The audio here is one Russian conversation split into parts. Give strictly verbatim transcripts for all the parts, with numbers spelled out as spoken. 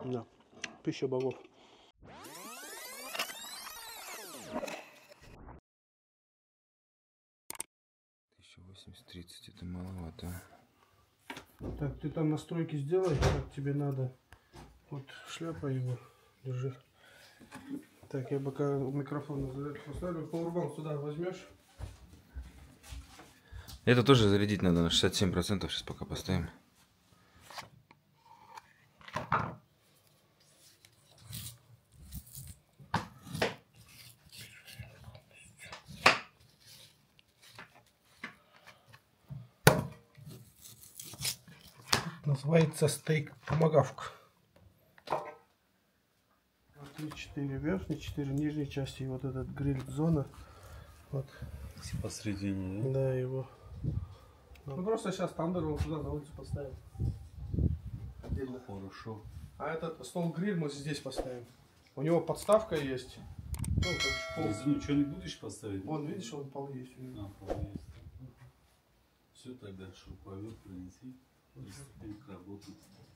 Да, пища богов. тысяча восемьдесят тридцать, это маловато. Так, ты там настройки сделай, как тебе надо. Вот шляпа его, держи. Так, я пока микрофон поставлю. Powerbank сюда возьмешь. Это тоже зарядить надо на шестьдесят семь процентов, сейчас пока поставим. Называется стейк томагавк. четыре верхние, четыре нижние части. И вот этот гриль зона. Вот. Посредине. Да, его. Ну просто сейчас тандыр вот туда на улицу поставим. Отдельно. Хорошо. А этот стол-гриль мы здесь поставим. У него подставка есть. Ну, как Здесь ничего не будешь поставить? Вон, видишь, он пол есть у него. А, пол есть. Все, тогда шуруповерт принеси. Приступим к работе.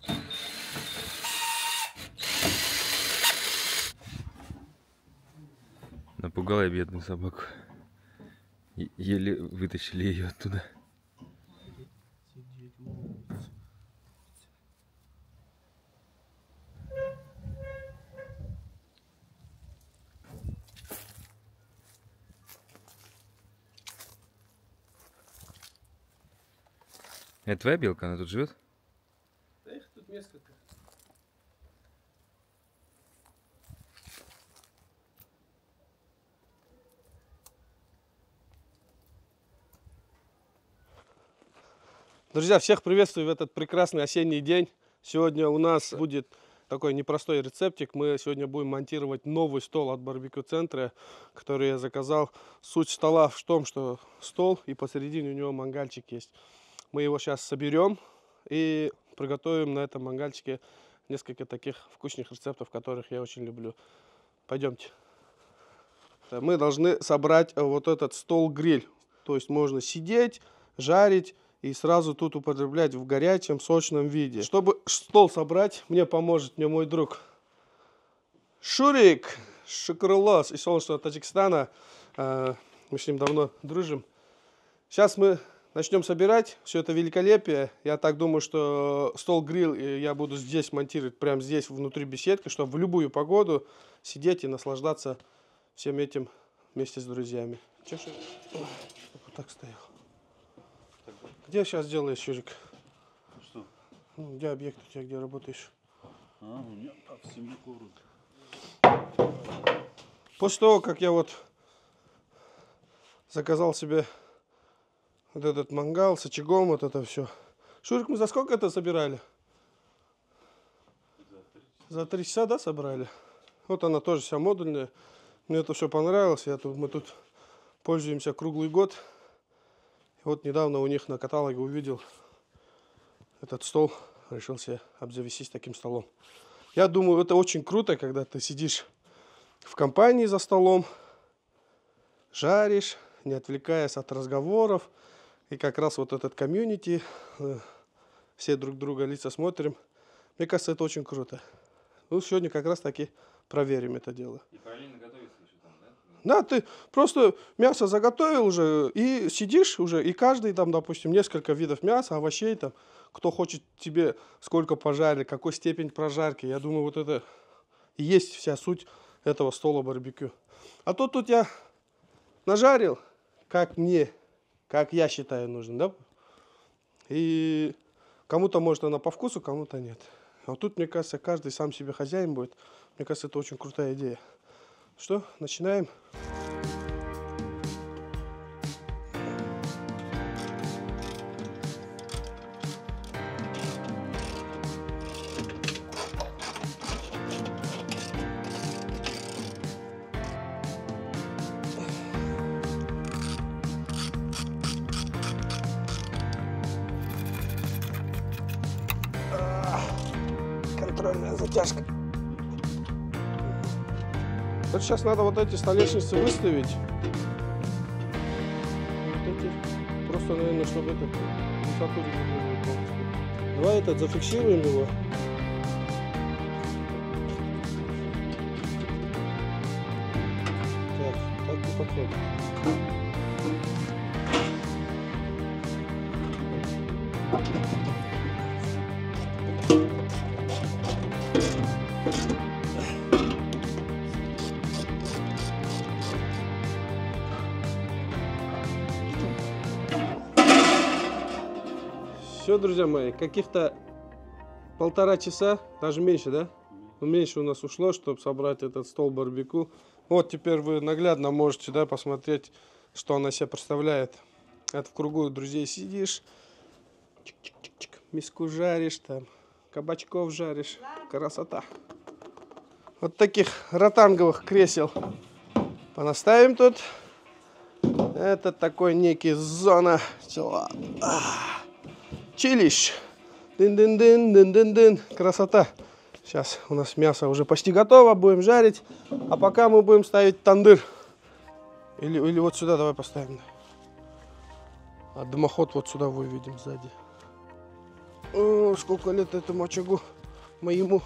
Напугала я бедную собаку. Е- Еле вытащили ее оттуда. Сидеть, молодец. Это твоя белка, она тут живет? Да их тут несколько. Друзья, всех приветствую в этот прекрасный осенний день. Сегодня у нас будет такой непростой рецептик. Мы сегодня будем монтировать новый стол от барбекю центра, который я заказал. Суть стола в том, что стол и посередине у него мангальчик есть. Мы его сейчас соберем и приготовим на этом мангальчике несколько таких вкусных рецептов, которых я очень люблю. Пойдемте. Мы должны собрать вот этот стол-гриль. То есть можно сидеть, жарить и сразу тут употреблять в горячем, сочном виде. Чтобы стол собрать, мне поможет мне мой друг Шурик Шукрулос из солнечного Таджикистана. Мы с ним давно дружим. Сейчас мы начнем собирать все это великолепие. Я так думаю, что стол-гриль я буду здесь монтировать, прямо здесь, внутри беседки, чтобы в любую погоду сидеть и наслаждаться всем этим вместе с друзьями. Че, чтобы вот так стоял. Где сейчас делаешь, Юрик? Что? Ну, где объект у тебя, где работаешь? А, у меня так в семье город. После того, как я вот заказал себе вот этот мангал с очагом, вот это все. Шурик, мы за сколько это собирали? За три часа, да, собрали? Вот она тоже вся модульная. Мне это все понравилось. Я тут, мы тут пользуемся круглый год. И вот недавно у них на каталоге увидел этот стол. Решил себе обзавестись таким столом. Я думаю, это очень круто, когда ты сидишь в компании за столом, жаришь, не отвлекаясь от разговоров. И как раз вот этот комьюнити, все друг друга лица смотрим. Мне кажется, это очень круто. Ну, сегодня как раз таки проверим это дело. И параллельно готовится еще там, да? Да, ты просто мясо заготовил уже и сидишь уже, и каждый там, допустим, несколько видов мяса, овощей там, кто хочет тебе сколько пожарить, какой степень прожарки. Я думаю, вот это и есть вся суть этого стола барбекю. А то тут я нажарил, как мне, как я считаю нужно, да? И кому-то может она по вкусу, кому-то нет. А вот тут, мне кажется, каждый сам себе хозяин будет. Мне кажется, это очень крутая идея. Что, начинаем? Контрольная затяжка. Вот сейчас надо вот эти столешницы выставить. Вот эти. Просто, наверное, чтобы это высоту регулировать полностью. Давай этот зафиксируем его. подходит. Все, друзья мои, каких-то полтора часа, даже меньше, да? Меньше у нас ушло, чтобы собрать этот стол барбекю. Вот теперь вы наглядно можете, да, посмотреть, что она себя представляет. Это в кругу друзей сидишь, чик-чик-чик-чик, миску жаришь, там, кабачков жаришь. Красота. Вот таких ротанговых кресел понаставим тут. Это такой некий зона. Чилищ. Дын-дын-дын, дын-дын-дын. Красота. Сейчас у нас мясо уже почти готово. Будем жарить. А пока мы будем ставить тандыр. Или, или вот сюда давай поставим. А дымоход вот сюда выведем сзади. О, сколько лет этому очагу моему.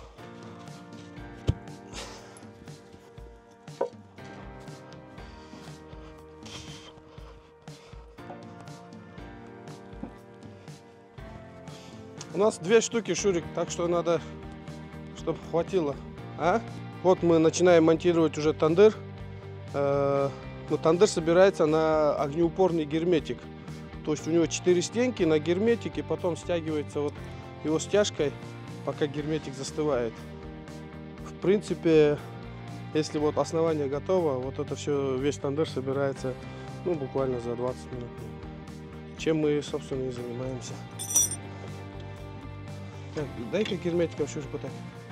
У нас две штуки, Шурик, так что надо, чтобы хватило. А? Вот мы начинаем монтировать уже тандыр. Э, ну, тандыр собирается на огнеупорный герметик. То есть у него четыре стенки на герметике, потом стягивается вот его стяжкой, пока герметик застывает. В принципе, если вот основание готово, вот это все, весь тандыр собирается, ну, буквально за двадцать минут. Чем мы, собственно, и занимаемся. Так, дай-ка герметиком Шурик вот так.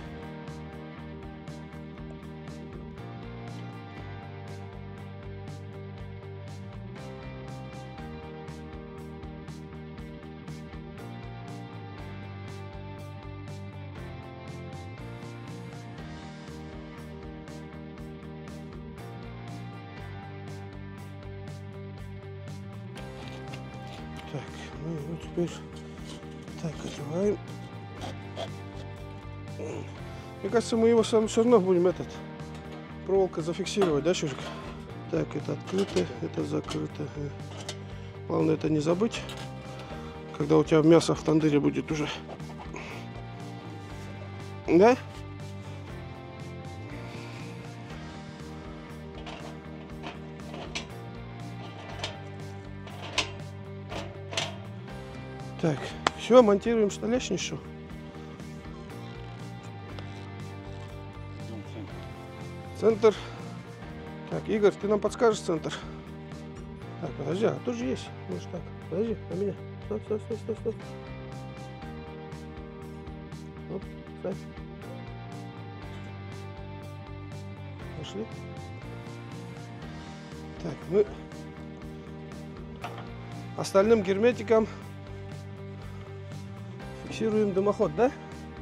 Так, ну и вот теперь так одеваем. Мне кажется, мы его сам все равно будем этот проволокой зафиксировать, да, Шурик? Так, это открыто, это закрыто. Главное это не забыть, когда у тебя мясо в тандыре будет уже. Да? Так, все, монтируем столешницу. Центр. Так, Игорь, ты нам подскажешь центр? Так, подожди, а тоже есть. Может так. Подожди, на меня. Стой, стой, стой, стой, стой. Оп, ставь. Пошли. Так, мы остальным герметиком фиксируем дымоход, да?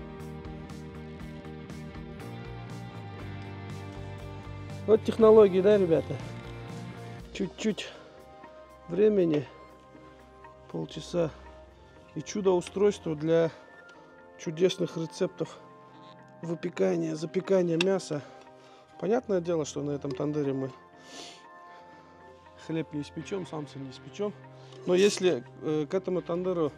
Вот технологии, да, ребята? Чуть-чуть времени, полчаса, и чудо-устройство для чудесных рецептов выпекания, запекания мяса. Понятное дело, что на этом тандыре мы хлеб не испечем, самцы не испечем. Но если э, к этому тандыру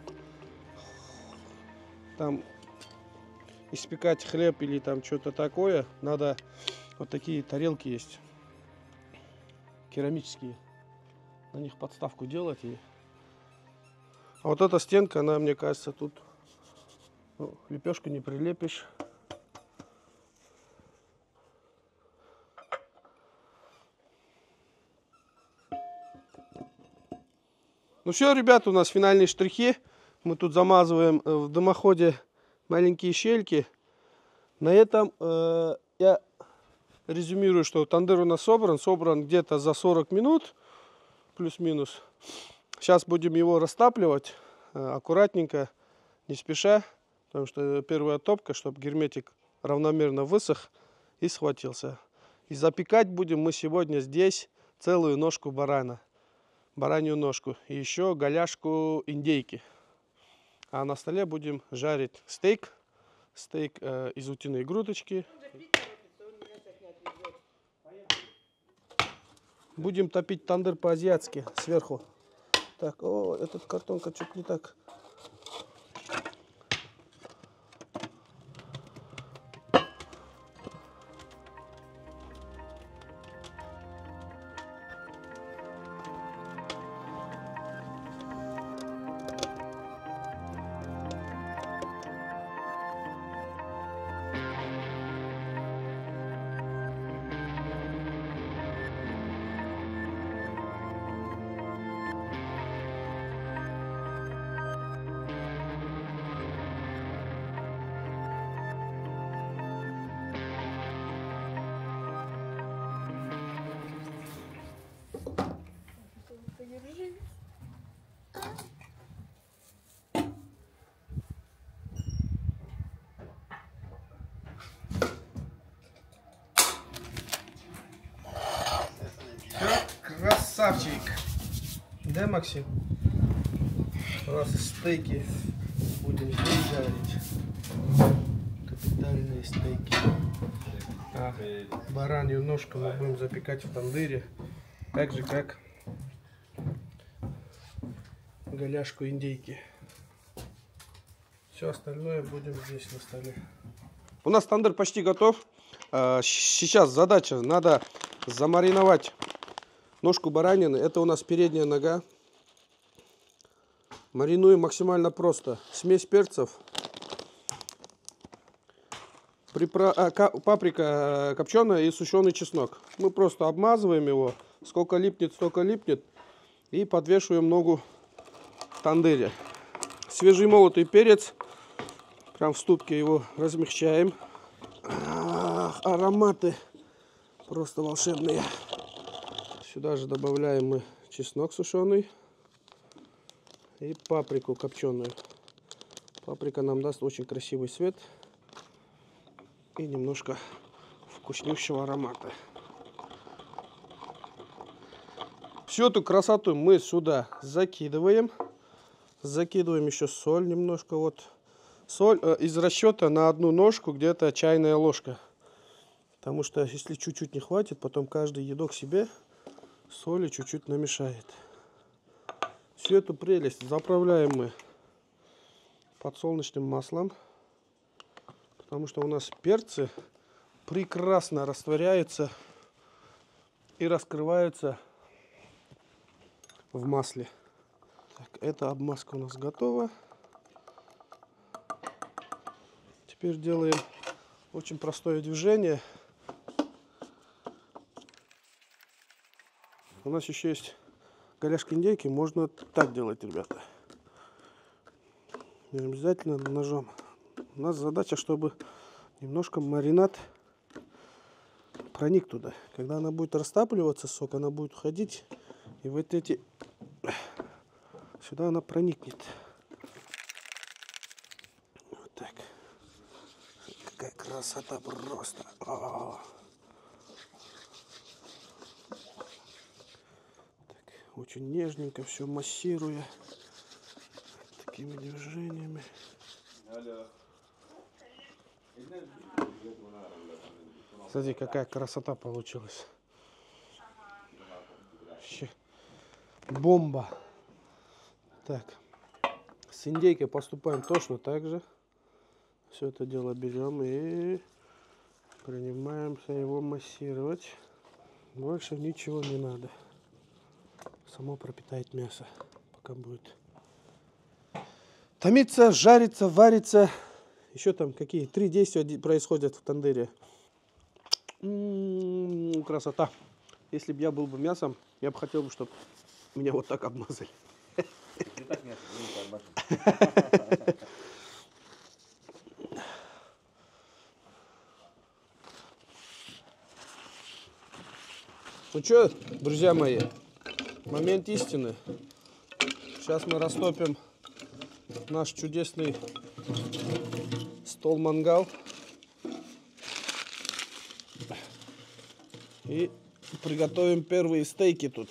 там испекать хлеб или там что-то такое, надо... Вот такие тарелки есть, керамические, на них подставку делать. И... А вот эта стенка, она, мне кажется, тут ну, лепешку не прилепишь. Ну все, ребята, у нас финальные штрихи. Мы тут замазываем в дымоходе маленькие щельки. На этом э, я... резюмирую, что тандыр у нас собран. Собран где-то за сорок минут, плюс-минус. Сейчас будем его растапливать аккуратненько, не спеша. Потому что первая топка, чтобы герметик равномерно высох и схватился. И запекать будем мы сегодня здесь целую ножку барана. Баранью ножку. И еще голяшку индейки. А на столе будем жарить стейк. Стейк э, из утиной грудочки. Будем топить тандыр по-азиатски сверху. Так, о, этот картонка чуть не так. Красавчик. Да, Максим? У нас стейки будем здесь жарить. Капитальные стейки. А баранью ножку мы будем запекать в тандыре. Так же, как голяшку индейки. Все остальное будем здесь на столе. У нас тандыр почти готов. Сейчас задача. Надо замариновать ножку баранины. Это у нас передняя нога. Маринуем максимально просто. Смесь перцев. Припра... а, паприка копченая и сушеный чеснок. Мы просто обмазываем его. Сколько липнет, столько липнет. И подвешиваем ногу в тандыре. Свежий молотый перец. Прям в ступке его размягчаем. Ах, ароматы просто волшебные. Сюда же добавляем мы чеснок сушеный и паприку копченую. Паприка нам даст очень красивый цвет и немножко вкуснющего аромата. Всю эту красоту мы сюда закидываем. Закидываем еще соль немножко. Вот соль э, из расчета на одну ножку где-то чайная ложка. Потому что если чуть-чуть не хватит, потом каждый едок себе соли чуть-чуть намешает. Всю эту прелесть заправляем мы подсолнечным маслом. Потому что у нас перцы прекрасно растворяются и раскрываются в масле. Так, эта обмазка у нас готова. Теперь делаем очень простое движение. У нас еще есть голяшка индейки. Можно так делать, ребята. Не обязательно ножом. У нас задача, чтобы немножко маринад проник туда. Когда она будет растапливаться, сок, она будет уходить. И вот эти... Сюда она проникнет. Вот так. Какая красота просто. О-о-о. Так, очень нежненько все массируя. Такими движениями. Смотри, какая красота получилась. Вообще бомба. Так, с индейкой поступаем точно так же. Все это дело берем и принимаемся его массировать. Больше ничего не надо. Само пропитает мясо, пока будет томиться, жариться, вариться. Еще там какие три действия происходят в тандыре. М-м-м, красота. Если бы я был бы мясом, я бы хотел, чтобы меня вот так обмазали. Ну что, друзья мои, момент истины. Сейчас мы растопим наш чудесный стол-мангал. И приготовим первые стейки тут.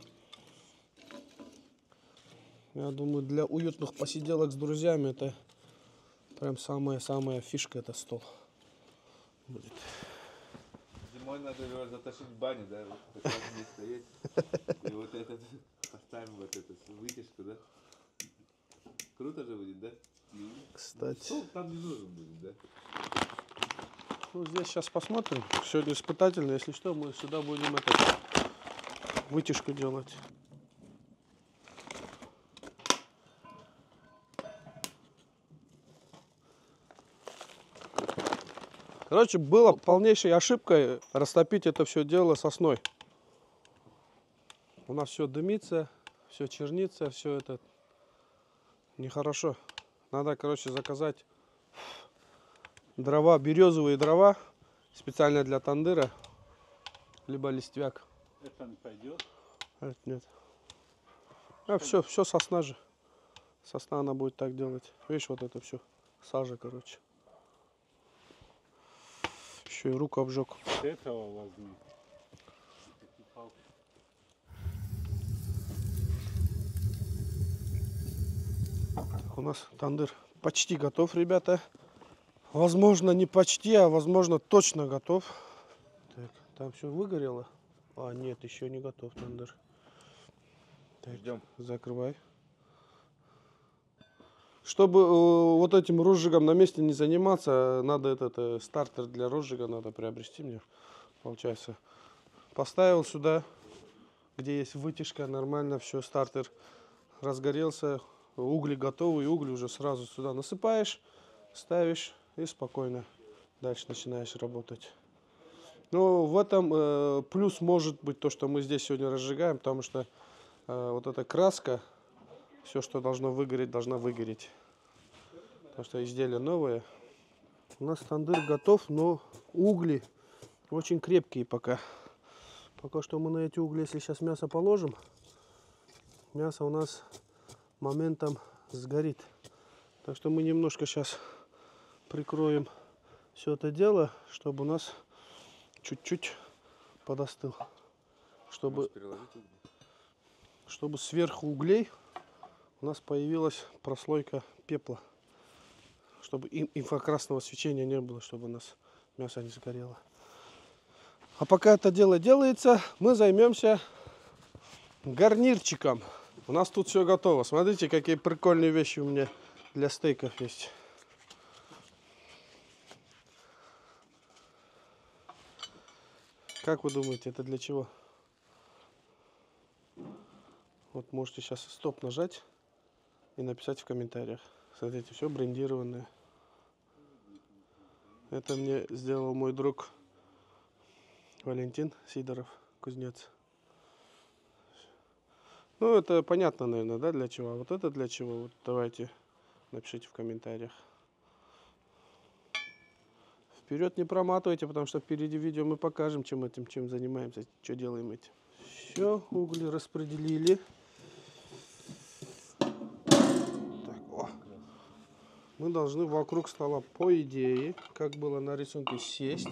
Я думаю, для уютных посиделок с друзьями это прям самая-самая фишка, это стол будет. Мой надо его затащить в баню, да, вот так вот здесь стоять. И вот этот, поставим вот эту вытяжку, да. Круто же будет, да? Кстати. Стол там не нужен будет, да? Ну, здесь сейчас посмотрим. Сегодня испытательно. Если что, мы сюда будем это, вытяжку делать. Короче, была полнейшей ошибкой растопить это все дело сосной. У нас все дымится, все чернится, все это нехорошо. Надо, короче, заказать дрова, березовые дрова, специально для тандыра, либо листвяк. Это не пойдет. А, это нет. А, все, все сосна же. Сосна она будет так делать. Видишь, вот это все. Сажа, короче. Еще и руку обжег. С этого возьми. Так, у нас тандыр почти готов, ребята. Возможно, не почти, а возможно, точно готов. Так, там все выгорело. А, нет, еще не готов тандыр. Так, Ждем. Закрывай. Чтобы э, вот этим розжигом на месте не заниматься, надо этот э, стартер для розжига надо приобрести мне. Получается, поставил сюда, где есть вытяжка, нормально все, стартер разгорелся, угли готовы, и угли уже сразу сюда насыпаешь, ставишь и спокойно дальше начинаешь работать. Но в этом э, плюс может быть то, что мы здесь сегодня разжигаем, потому что э, вот эта краска, все, что должно выгореть, должна выгореть. Потому что изделие новое. У нас тандыр готов, но угли очень крепкие пока. Пока что мы на эти угли, если сейчас мясо положим, мясо у нас моментом сгорит. Так что мы немножко сейчас прикроем все это дело, чтобы у нас чуть-чуть подостыл. Чтобы, чтобы сверху углей у нас появилась прослойка пепла. Чтобы инфракрасного свечения не было, чтобы у нас мясо не сгорело. А пока это дело делается, мы займемся гарнирчиком. У нас тут все готово. Смотрите, какие прикольные вещи у меня для стейков есть. Как вы думаете, это для чего? Вот можете сейчас стоп нажать и написать в комментариях. Смотрите, все брендированное. Это мне сделал мой друг Валентин Сидоров, кузнец. Ну, это понятно, наверное, да, для чего. А вот это для чего? Вот давайте напишите в комментариях. Вперед не проматывайте, потому что впереди видео мы покажем, чем этим, чем занимаемся, что делаем этим. Все, угли распределили. Так, о. Мы должны вокруг стола, по идее, как было на рисунке, сесть.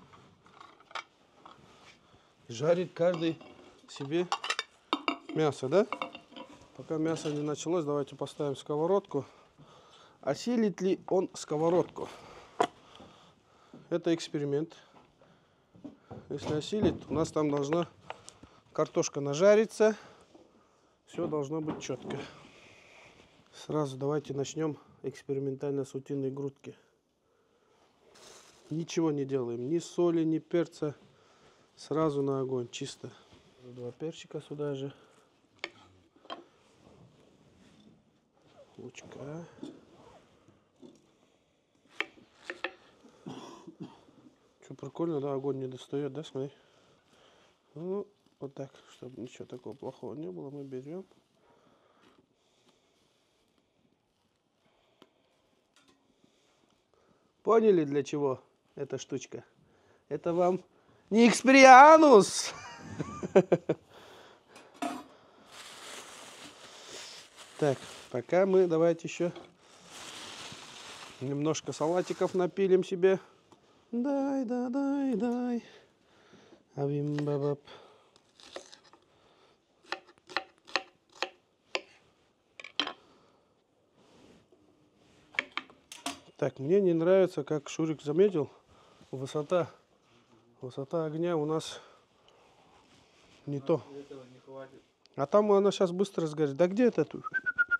Жарить каждый себе мясо, да? Пока мясо не началось, давайте поставим сковородку. Осилит ли он сковородку? Это эксперимент. Если осилит, у нас там должна картошка нажариться. Все должно быть четко. Сразу давайте начнем экспериментально с утиной грудки. Ничего не делаем. Ни соли, ни перца. Сразу на огонь. Чисто. Два перчика сюда же. Лучка. Что, прикольно, да, огонь не достает, да, смотри. Ну, вот так, чтобы ничего такого плохого не было, мы берем. Поняли, для чего эта штучка? Это вам не экспирианус! Так, пока мы давайте еще немножко салатиков напилим себе. Дай, да, дай, дай. Авим-бабап. Так, мне не нравится, как Шурик заметил, высота Высота огня у нас не то. Этого не хватит. А там она сейчас быстро сгорит. Да где это тут?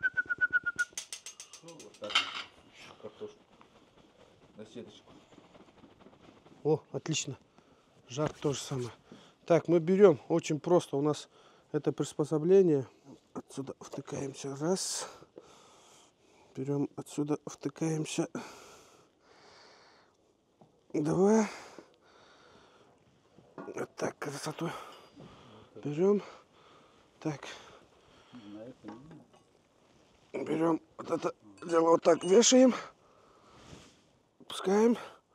Ну, вот так. Картошку. На сеточку. О, отлично. Жар то же самое. Так, мы берем очень просто. У нас это приспособление. Отсюда втыкаемся. Раз. Берем отсюда, втыкаемся. Два. Вот так, красоту. Берем. Так. Берем вот это дело вот так, вешаем. Пускаем.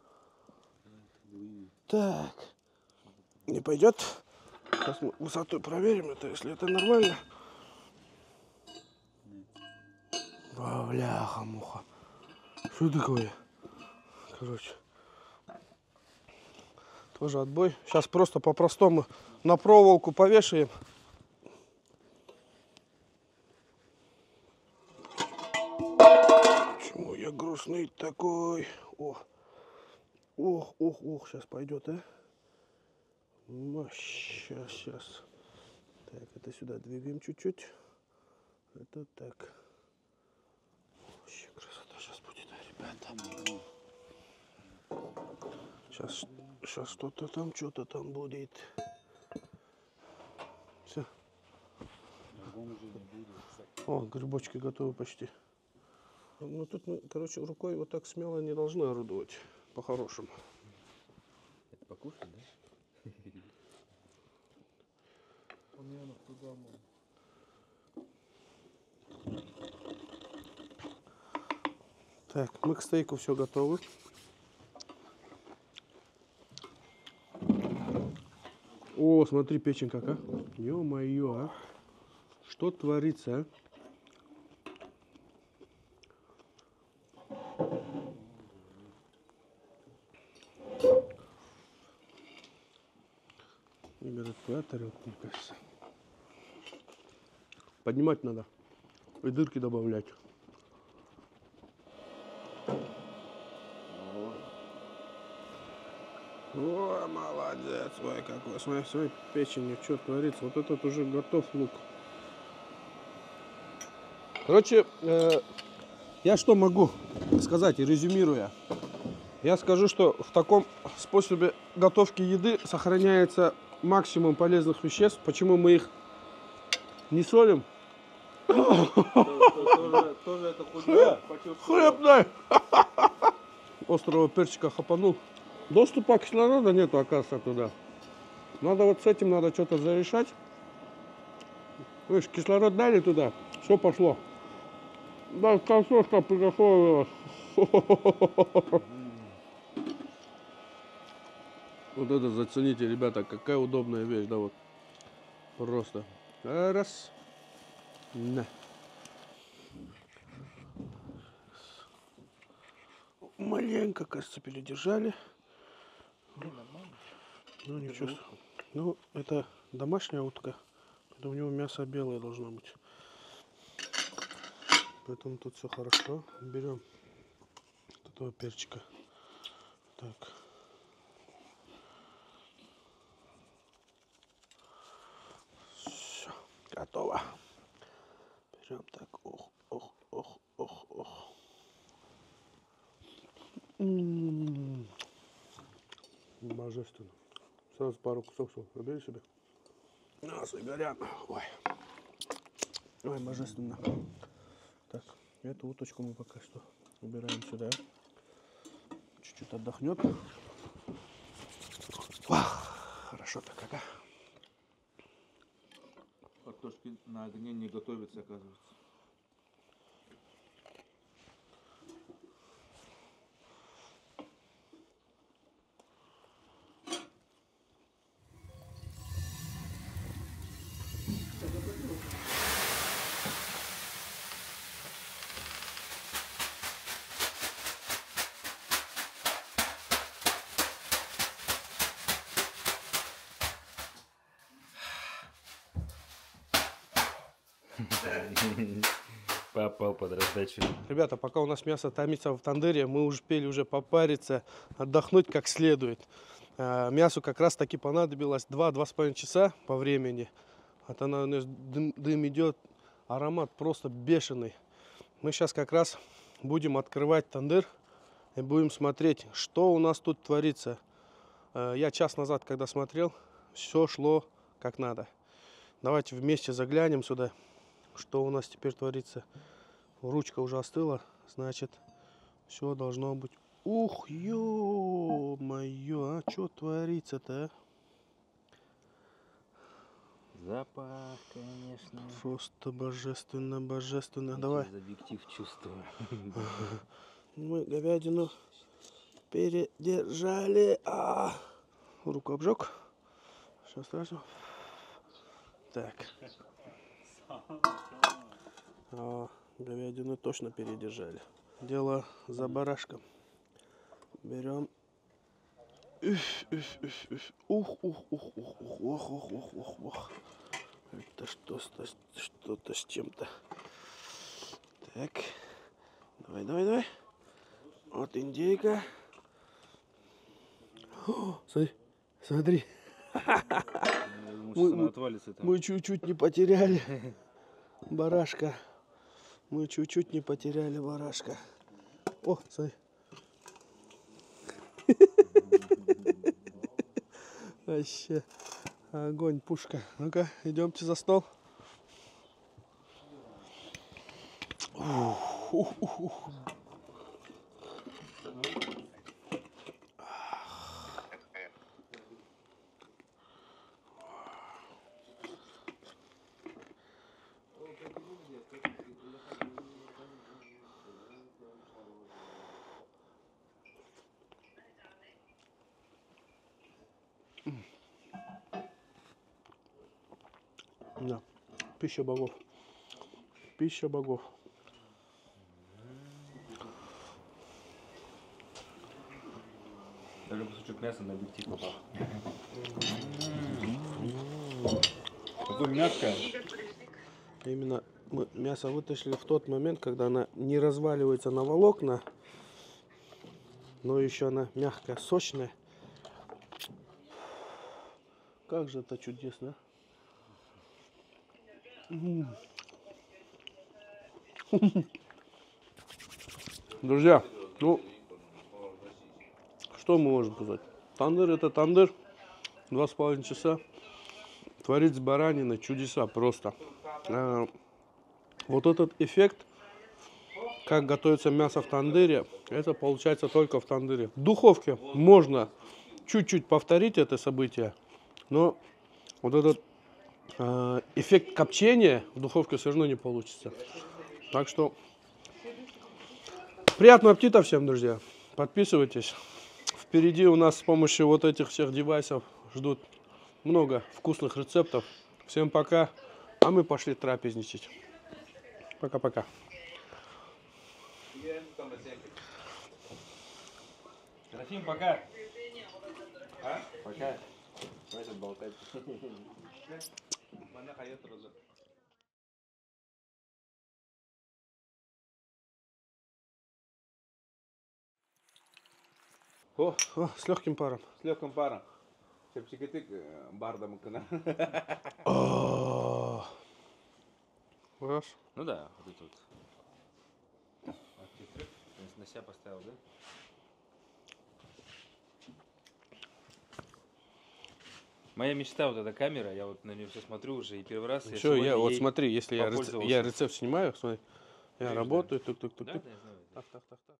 Так. Не пойдет. Сейчас мы высоту проверим, это если это нормально. Во, бляха-муха. Что такое? Короче. Тоже отбой. Сейчас просто по-простому на проволоку повешаем. Почему я грустный такой? О. Ох, ох, ох, сейчас пойдет, а? Сейчас, сейчас. Так, это сюда двигаем чуть-чуть. Это так. Вообще красота сейчас будет, ребята. Сейчас, сейчас что-то там, что-то там будет. Все. О, грибочки готовы почти. Ну тут мы, короче, рукой вот так смело не должны орудовать. По-хорошему. Это покушать, да? Так, мы к стейку все готовы. О, смотри, печень какая. Ё-моё, а. Что творится, а? Ребята, твоя тарелка, мне кажется. Поднимать надо. И дырки добавлять. О, молодец, ой, какой. Смотри, смотри, печень, что творится. Вот этот уже готов лук. Короче, э, я что могу сказать, резюмируя. Я скажу, что в таком способе готовки еды сохраняется максимум полезных веществ. Почему мы их не солим? Тоже это хуйня. Хлеб дай! Острого перчика хапанул. Доступа кислорода нету, оказывается, туда. Надо вот с этим надо что-то зарешать. Видишь, кислород дали туда, все пошло. Да, картошка приготовилась. Вот это зацените, ребята, какая удобная вещь, да вот. Просто. Раз. На. Маленько, кажется, передержали. Ну ничего. Ну, это домашняя утка. Это у него мясо белое должно быть. Поэтому тут все хорошо. Берем вот этого перчика. Так. Все. Готово. Берем так. Ох, ох, ох, ох, ох. М-м-м. Божественно. Сразу пару кусочков забери себе. Нас и горят. Ой. Ой, божественно. Так, эту уточку мы пока что убираем сюда. Чуть-чуть отдохнет. Хорошо-то какая. Картошки на огне не готовятся, оказывается. Попал под раздачу. Ребята, пока у нас мясо томится в тандыре, мы успели уже попариться, отдохнуть как следует. Э, мясу как раз таки понадобилось два-два с половиной часа по времени. Вот она, дым, дым идет, аромат просто бешеный. Мы сейчас как раз будем открывать тандыр и будем смотреть, что у нас тут творится. Э, я час назад, когда смотрел, все шло как надо. Давайте вместе заглянем сюда, что у нас теперь творится. Ручка уже остыла, значит, все должно быть. Ух, ё-моё, а что творится-то, а? Запах, конечно. Просто божественно, божественно. Давай. Через объектив чувствую. Мы говядину передержали. А, руку обжег. Все страшно. Так. А, говядину точно передержали. Дело за барашком. Берем. Ух, ух, ух, ух, ух, ух, ух, ух, ух, ух. Это что-то, что-то с чем-то. Так. Давай, давай, давай. Вот индейка. О, смотри, смотри. Мы, отвалится там. мы чуть-чуть не потеряли барашка. Мы чуть-чуть не потеряли барашка. О, смотри. Вообще огонь, пушка. Ну-ка, идемте за стол. Ух, ух, ух, ух. Да, пища богов. Пища богов. Даже кусочек мяса на объектив попал. Какое мягкое. Именно мы мясо вытащили в тот момент, когда она не разваливается на волокна, но еще она мягкая, сочная. Как же это чудесно. Друзья, ну, что мы можем сказать? Тандыр это тандыр. Два с половиной часа. Творит с бараниной чудеса просто. А, вот этот эффект, как готовится мясо в тандыре, это получается только в тандыре. В духовке можно чуть-чуть повторить это событие, но вот этот э, эффект копчения в духовке все равно не получится. Так что приятного аппетита всем, друзья. Подписывайтесь. Впереди у нас с помощью вот этих всех девайсов ждут много вкусных рецептов. Всем пока. А мы пошли трапезничать. Пока-пока. Трофим, пока. А? Пока. Хватит болтать. О, о, с легким паром. С легким паром. Чепчикатык бардом кына. Раз. Ну да, вот это вот. На себя поставил, да? Моя мечта вот эта камера, я вот на нее все смотрю уже и первый раз. Все, я, я вот смотри, если я, рецепт, попользовался. я рецепт снимаю, смотри, я Видишь, работаю, тук-тук-тук. Да, да, я знаю. Так, так, так, так.